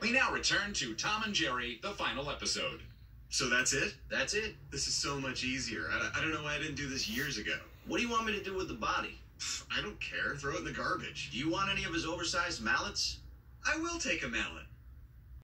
We now return to Tom and Jerry, the final episode. So that's it? That's it. This is so much easier. I don't know why I didn't do this years ago. What do you want me to do with the body? I don't care. Throw it in the garbage. Do you want any of his oversized mallets? I will take a mallet.